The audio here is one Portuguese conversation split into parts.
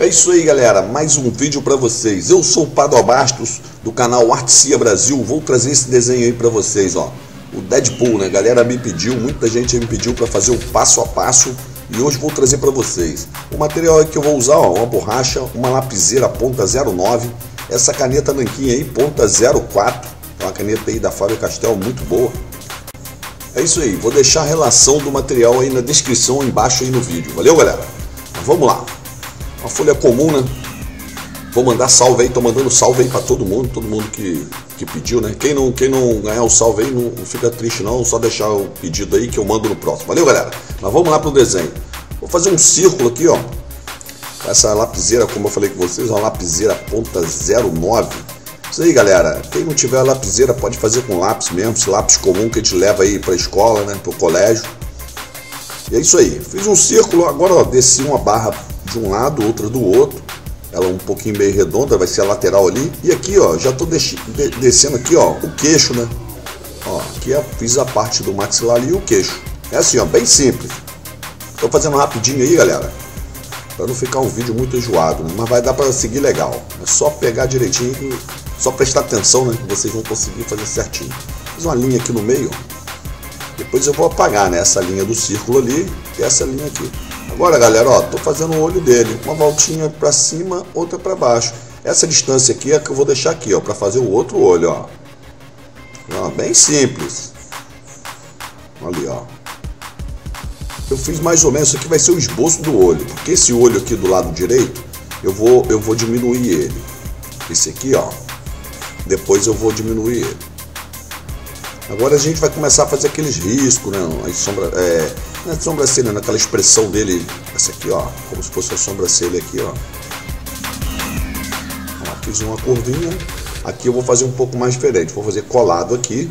É isso aí, galera, mais um vídeo para vocês. Eu sou o Pado Bastos do canal Artesia Brasil. Vou trazer esse desenho aí para vocês, ó. O Deadpool, né? A galera me pediu, muita gente me pediu para fazer o passo a passo e hoje vou trazer para vocês. O material que eu vou usar, ó, uma borracha, uma lapiseira ponta 09, essa caneta nanquim aí ponta 04, uma caneta aí da Faber Castell muito boa. É isso aí, vou deixar a relação do material aí na descrição embaixo aí no vídeo. Valeu, galera? Então, vamos lá. Uma folha comum, né? Vou mandar salve aí, tô mandando salve aí pra todo mundo que pediu, né? Quem não ganhar o salve aí, não fica triste não, só deixar o pedido aí que eu mando no próximo. Valeu, galera? Mas vamos lá pro desenho. Vou fazer um círculo aqui, ó. Essa lapiseira, como eu falei com vocês, uma lapiseira ponta 09. Isso aí, galera. Quem não tiver lapiseira pode fazer com lápis mesmo, esse lápis comum que a gente leva aí pra escola, né? Pro colégio. E é isso aí. Fiz um círculo, agora ó, desci uma barra de um lado, outra do outro. Ela um pouquinho meio redonda, vai ser a lateral ali. E aqui, ó, já tô descendo aqui, ó, o queixo, né? Ó, aqui fiz a parte do maxilar ali e o queixo. É assim, ó, bem simples. Tô fazendo rapidinho aí, galera, para não ficar um vídeo muito enjoado, né? Mas vai dar para seguir legal. É só pegar direitinho, só prestar atenção, né? Que vocês vão conseguir fazer certinho. Fiz uma linha aqui no meio, ó. Depois eu vou apagar, né? Essa linha do círculo ali e essa linha aqui. Agora, galera, ó, tô fazendo o olho dele, uma voltinha para cima, outra para baixo. Essa distância aqui é que eu vou deixar aqui, ó, para fazer o outro olho, ó. Ó, bem simples. Ali, ó. Eu fiz mais ou menos, isso aqui vai ser o esboço do olho, porque esse olho aqui do lado direito, eu vou diminuir ele. Esse aqui, ó, depois eu vou diminuir ele. Agora a gente vai começar a fazer aqueles riscos, né? Na sobrancelha, naquela expressão dele, essa aqui, ó, como se fosse a sobrancelha aqui, ó. Ó, fiz uma curvinha. Aqui eu vou fazer um pouco mais diferente. Vou fazer colado aqui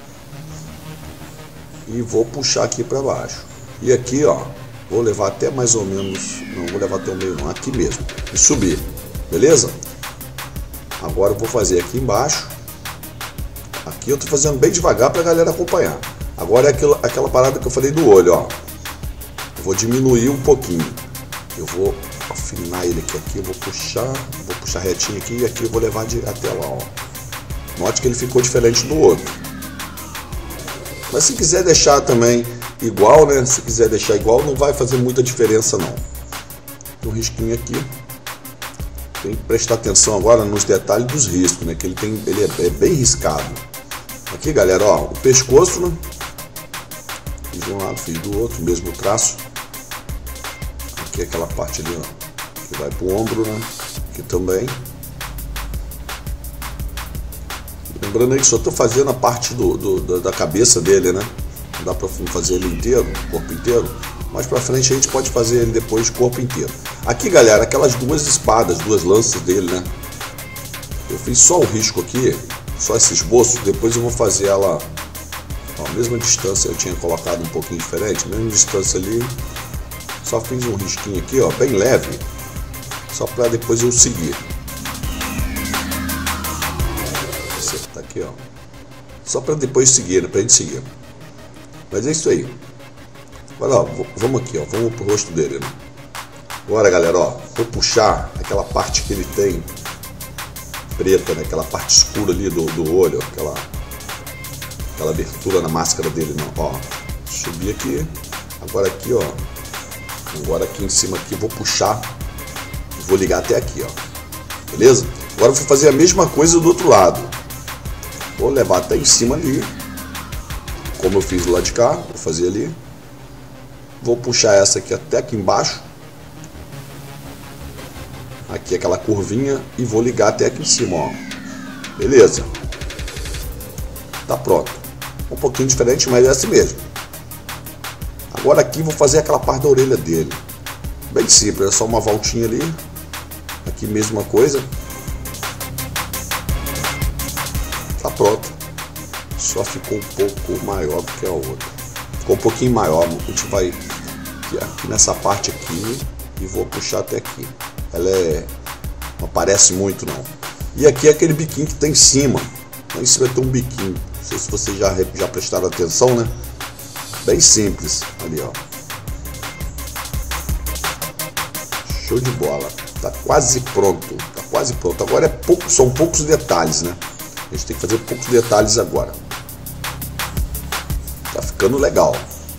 e vou puxar aqui para baixo. E aqui, ó, vou levar até mais ou menos, não vou levar até o meio não, aqui mesmo, e subir, beleza? Agora eu vou fazer aqui embaixo. Aqui eu tô fazendo bem devagar pra galera acompanhar. Agora é aquela parada que eu falei do olho, ó. Eu vou diminuir um pouquinho. Eu vou afinar ele aqui, eu vou puxar retinho aqui e aqui eu vou levar até lá, ó. Note que ele ficou diferente do outro. Mas se quiser deixar também igual, né? Se quiser deixar igual, não vai fazer muita diferença não. Tem um risquinho aqui. Tem que prestar atenção agora nos detalhes dos riscos, né? Que ele é bem riscado. Aqui, galera, ó, o pescoço, né? Fiz de um lado, fiz do outro, mesmo traço. Aqui aquela parte ali, ó, que vai pro ombro, né? Aqui também. Lembrando aí que só tô fazendo a parte da cabeça dele, né? Não dá pra fazer ele inteiro, o corpo inteiro. Mais pra frente a gente pode fazer ele depois corpo inteiro. Aqui, galera, aquelas duas espadas, duas lanças dele, né? Eu fiz só o risco aqui, só esse esboço. Depois eu vou fazer ela, ó, a mesma distância. Eu tinha colocado um pouquinho diferente, mesma distância ali. Só fiz um risquinho aqui, ó, bem leve, só para depois eu seguir. Acertar aqui, ó, só para depois seguir, né? Pra gente seguir. Mas é isso aí. Agora, ó, vamos aqui, ó, vamos pro rosto dele, né? Agora, galera, ó, vou puxar aquela parte que ele tem preta, né? Aquela parte escura ali do olho, aquela abertura na máscara dele, né? Ó, subir aqui, agora aqui, ó, agora aqui em cima aqui, vou puxar, vou ligar até aqui, ó, beleza? Agora eu vou fazer a mesma coisa do outro lado, vou levar até em cima ali, como eu fiz do lado de cá, vou fazer ali, vou puxar essa aqui até aqui embaixo, aqui aquela curvinha e vou ligar até aqui em cima, ó. Beleza? Tá pronto. Um pouquinho diferente, mas é assim mesmo. Agora aqui vou fazer aquela parte da orelha dele. Bem simples, é só uma voltinha ali. Aqui mesma coisa. Tá pronto. Só ficou um pouco maior do que a outra. Ficou um pouquinho maior. A gente vai aqui nessa parte aqui e vou puxar até aqui. Ela não aparece muito não. E aqui é aquele biquinho que tem em cima. Lá em cima tem um biquinho. Não sei se vocês já prestaram atenção, né? Bem simples. Ali, ó. Show de bola. Tá quase pronto, tá quase pronto. Agora são poucos detalhes, né? A gente tem que fazer poucos detalhes agora. Tá ficando legal.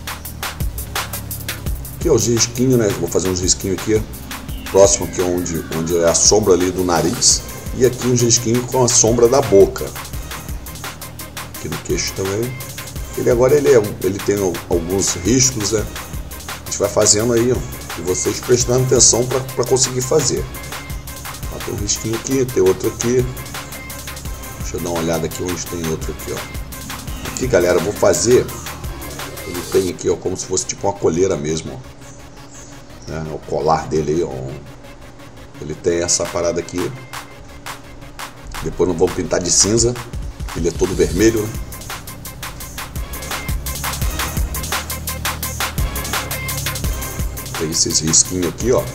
Aqui é os risquinhos, né? Vou fazer uns risquinhos aqui, próximo aqui onde é a sombra ali do nariz. E aqui uns risquinhos com a sombra da boca. Aqui no queixo também. Ele tem alguns riscos, né? A gente vai fazendo aí, ó, e vocês prestando atenção para conseguir fazer. Ó, tem um risquinho aqui, tem outro aqui. Deixa eu dar uma olhada aqui onde tem outro aqui, ó. Aqui, galera, eu vou fazer. Ele tem aqui, ó, como se fosse tipo uma coleira mesmo, ó. É, o colar dele aí, ó. Ele tem essa parada aqui. Depois não vou pintar de cinza. Ele é todo vermelho, né? Tem esses risquinhos aqui, ó.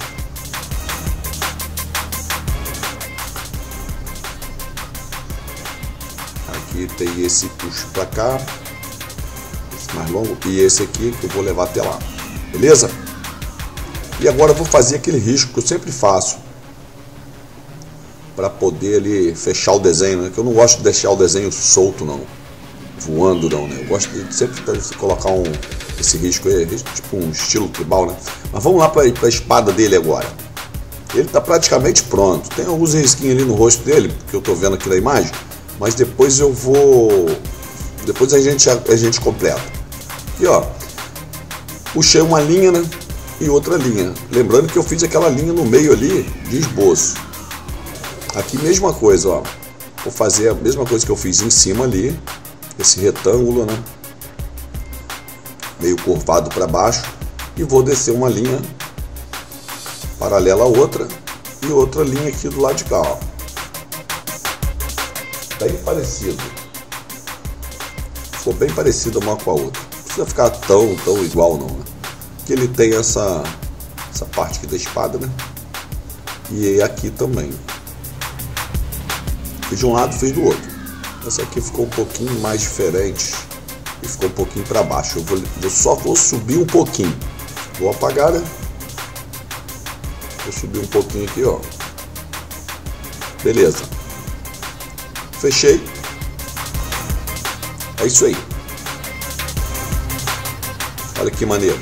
Aqui tem esse puxo pra cá, esse mais longo, e esse aqui que eu vou levar até lá, beleza? E agora eu vou fazer aquele risco que eu sempre faço para poder ali fechar o desenho, né? Que eu não gosto de deixar o desenho solto, não, voando, não, né? Eu gosto de sempre colocar esse risco aí, tipo um estilo tribal, né? Mas vamos lá para a espada dele agora. Ele está praticamente pronto. Tem alguns risquinhos ali no rosto dele, que eu estou vendo aqui na imagem, mas depois eu vou... Depois a gente completa. Aqui, ó. Puxei uma linha, né? E outra linha. Lembrando que eu fiz aquela linha no meio ali de esboço. Aqui mesma coisa, ó. Vou fazer a mesma coisa que eu fiz em cima ali. Esse retângulo, né? Meio curvado para baixo. E vou descer uma linha paralela a outra. E outra linha aqui do lado de cá, ó. Bem parecido. Ficou bem parecido uma com a outra. Não precisa ficar tão igual não, né? Porque ele tem essa parte aqui da espada, né? E aqui também. Fiz de um lado, fiz do outro. Essa aqui ficou um pouquinho mais diferente. E ficou um pouquinho para baixo. Eu só vou subir um pouquinho. Vou apagar, né? Vou subir um pouquinho aqui, ó. Beleza. Fechei. É isso aí. Olha que maneiro.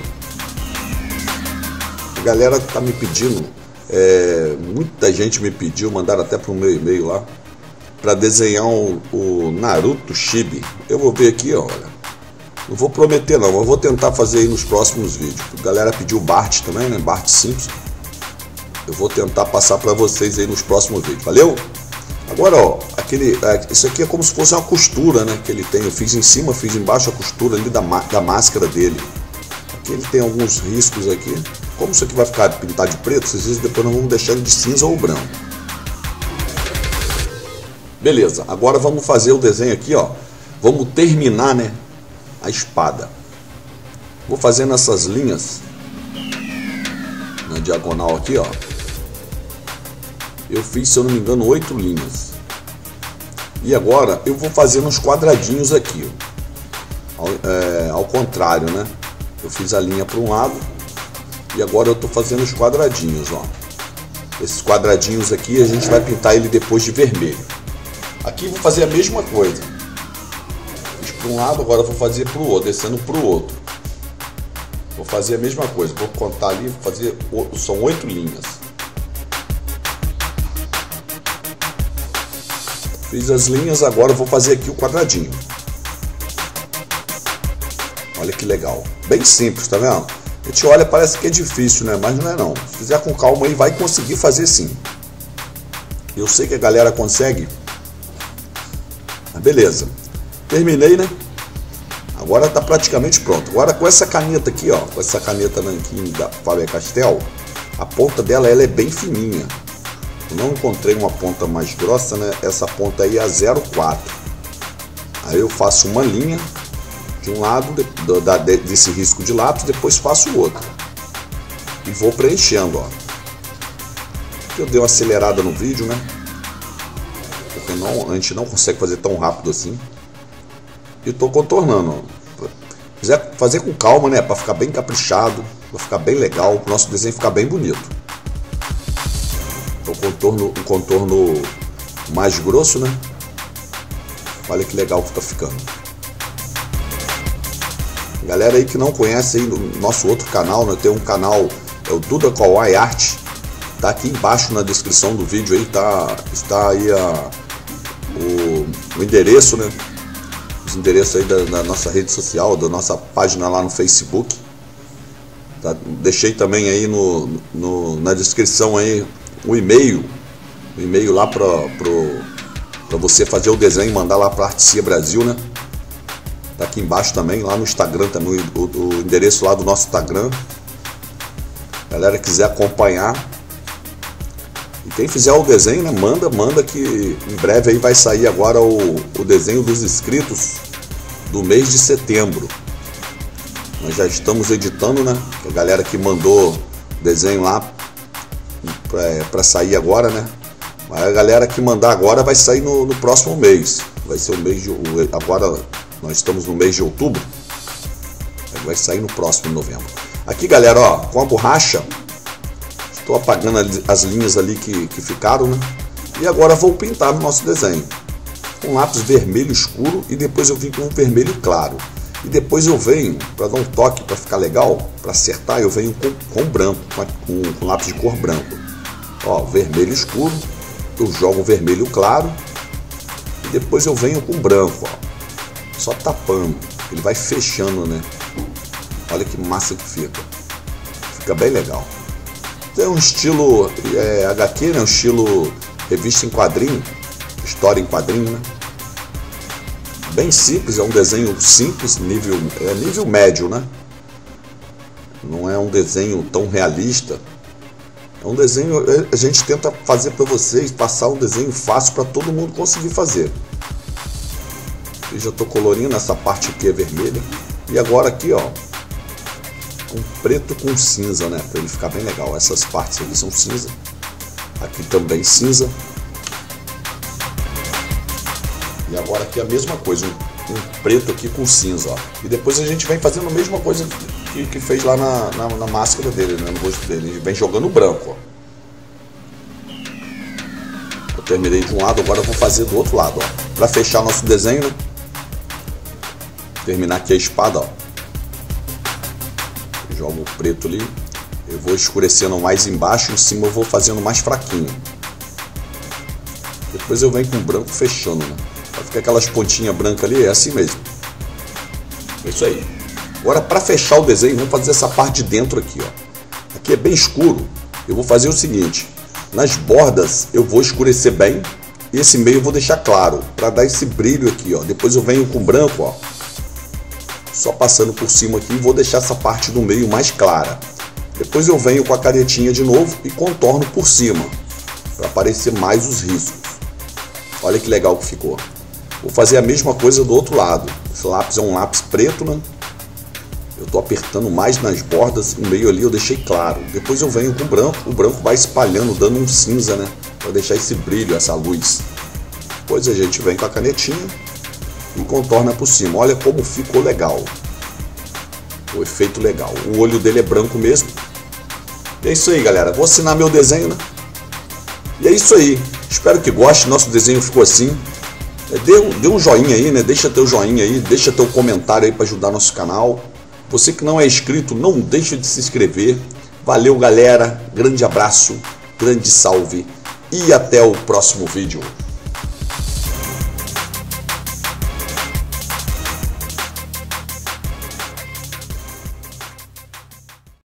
A galera tá me pedindo, muita gente me pediu, mandaram até pro meu e-mail lá, para desenhar o Naruto Chibi. Eu vou ver aqui, ó, olha. Não vou prometer não, mas vou tentar fazer aí nos próximos vídeos. A galera pediu o Bart também, né? Bart Simpson. Eu vou tentar passar para vocês aí nos próximos vídeos. Valeu? Agora, ó, isso aqui é como se fosse uma costura, né? Que ele tem. Eu fiz em cima, fiz embaixo a costura ali da máscara dele. Aqui ele tem alguns riscos aqui. Como isso aqui vai ficar pintado de preto, vocês depois nós vamos deixar ele de cinza ou branco. Beleza, agora vamos fazer o desenho aqui, ó. Vamos terminar, né? A espada. Vou fazendo essas linhas na diagonal aqui, ó. Eu fiz, se eu não me engano, 8 linhas. E agora eu vou fazer uns quadradinhos aqui, ao contrário, né? Eu fiz a linha para um lado e agora eu estou fazendo os quadradinhos, ó. Esses quadradinhos aqui a gente vai pintar ele depois de vermelho. Aqui vou fazer a mesma coisa. Fiz para um lado, agora vou fazer para o outro, descendo para o outro. Vou fazer a mesma coisa, vou contar ali, fazer, são 8 linhas. Fiz as linhas, agora eu vou fazer aqui o quadradinho. Olha que legal. Bem simples, tá vendo? A gente olha, parece que é difícil, né? Mas não é não. Se fizer com calma aí, vai conseguir fazer sim. Eu sei que a galera consegue. Mas beleza. Terminei, né? Agora tá praticamente pronto. Agora com essa caneta aqui, ó. Com essa caneta Nanquim da Faber-Castell, a ponta dela ela é bem fininha. Eu não encontrei uma ponta mais grossa, né? Essa ponta aí é a 0,4. Aí eu faço uma linha de um lado desse risco de lápis, depois faço o outro. E vou preenchendo, ó. Eu dei uma acelerada no vídeo, né? Porque a gente não consegue fazer tão rápido assim. E tô contornando, ó. Quiser fazer com calma, né? Para ficar bem caprichado, para ficar bem legal, o nosso desenho ficar bem bonito. um contorno mais grosso, né? Olha que legal que tá ficando. Galera aí que não conhece aí no nosso outro canal, né? Tem um canal, é o Duda Kawaii Art. Tá aqui embaixo na descrição do vídeo aí, está aí o endereço, né? Os endereços aí da nossa rede social, da nossa página lá no Facebook. Tá? Deixei também aí na descrição aí o e-mail lá para você fazer o desenho e mandar lá para Artesia Brasil, né? Tá aqui embaixo também, lá no Instagram também, o endereço lá do nosso Instagram. Galera quiser acompanhar. E quem fizer o desenho, né, manda que em breve aí vai sair agora o desenho dos inscritos do mês de setembro. Nós já estamos editando, né? A galera que mandou o desenho lá para sair agora, né? Mas a galera que mandar agora vai sair no próximo mês. Vai ser o mês de... Agora nós estamos no mês de outubro. Vai sair no próximo novembro. Aqui, galera, ó, com a borracha, estou apagando as linhas ali que ficaram, né? E agora vou pintar o nosso desenho. Com lápis vermelho escuro e depois eu vim com um vermelho claro. E depois eu venho, para dar um toque, para ficar legal, para acertar, eu venho com branco, com lápis de cor branco. Ó, vermelho escuro, eu jogo vermelho claro e depois eu venho com branco, ó. Só tapando, ele vai fechando, né? Olha que massa que fica. Fica bem legal. Tem um estilo HQ, né? Um estilo revista em quadrinho, história em quadrinho, né? Bem simples, é um desenho simples, nível médio, né? Não é um desenho tão realista. É um desenho, a gente tenta fazer para vocês, passar um desenho fácil para todo mundo conseguir fazer. Eu já estou colorindo, essa parte aqui é vermelha. E agora aqui, ó, um preto com cinza, né? Para ele ficar bem legal. Essas partes aqui são cinza. Aqui também cinza. E agora aqui a mesma coisa, um preto aqui com cinza, ó. E depois a gente vem fazendo a mesma coisa que fez lá na máscara dele, né, no rosto dele. A gente vem jogando branco, ó. Eu terminei de um lado, agora eu vou fazer do outro lado, ó. Para fechar nosso desenho, né? Terminar aqui a espada, ó. Eu jogo o preto ali. Eu vou escurecendo mais embaixo, em cima eu vou fazendo mais fraquinho. Depois eu venho com o branco fechando, né? Vai ficar aquelas pontinhas brancas ali, é assim mesmo. É isso aí. Agora, para fechar o desenho, vamos fazer essa parte de dentro aqui, ó. Aqui é bem escuro. Eu vou fazer o seguinte: nas bordas eu vou escurecer bem e esse meio eu vou deixar claro, para dar esse brilho aqui, ó. Depois eu venho com branco, ó, só passando por cima aqui, e vou deixar essa parte do meio mais clara. Depois eu venho com a canetinha de novo e contorno por cima, para aparecer mais os riscos. Olha que legal que ficou. Vou fazer a mesma coisa do outro lado. Esse lápis é um lápis preto, né? Eu estou apertando mais nas bordas, no meio ali eu deixei claro. Depois eu venho com o branco vai espalhando, dando um cinza, né? Para deixar esse brilho, essa luz. Depois a gente vem com a canetinha e contorna por cima. Olha como ficou legal. O efeito legal. O olho dele é branco mesmo. E é isso aí, galera. Vou assinar meu desenho, né? E é isso aí. Espero que goste. Nosso desenho ficou assim. Dê um joinha aí, né? Deixa teu joinha aí, deixa teu comentário aí para ajudar nosso canal. Você que não é inscrito, não deixa de se inscrever. Valeu, galera. Grande abraço, grande salve e até o próximo vídeo.